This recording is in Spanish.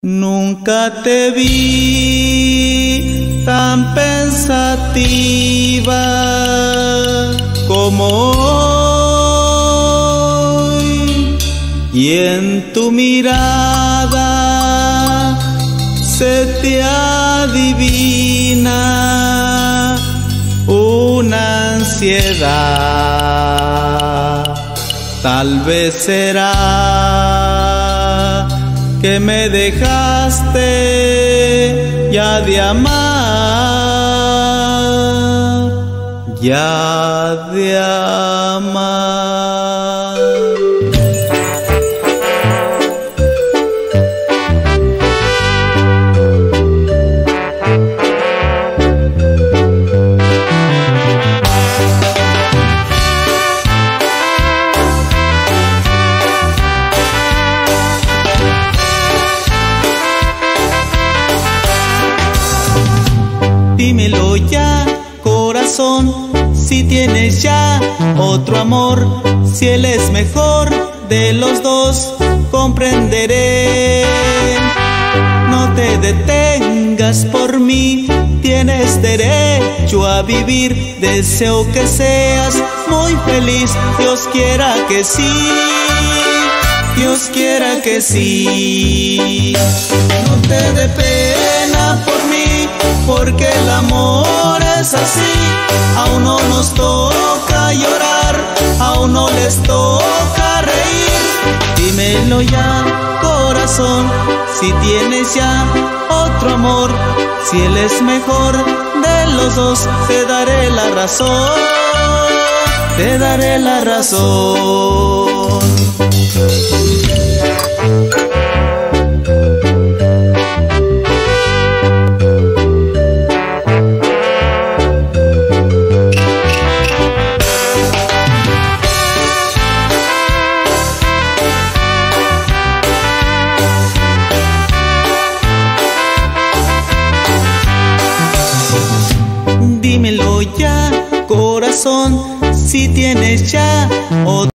Nunca te vi tan pensativa como hoy, y en tu mirada se te adivina una ansiedad. Tal vez será que me dejaste ya de amar, ya de amar. Dímelo ya, corazón, si tienes ya otro amor, si él es mejor de los dos, comprenderé. No te detengas por mí, tienes derecho a vivir, deseo que seas muy feliz, Dios quiera que sí, Dios quiera que sí. No te dé pena por mí, porque el amor es así. A uno nos toca llorar, a uno les toca reír. Dímelo ya, corazón, si tienes ya otro amor, si él es mejor de los dos, te daré la razón, te daré la razón. Dímelo ya, corazón, si tienes ya otro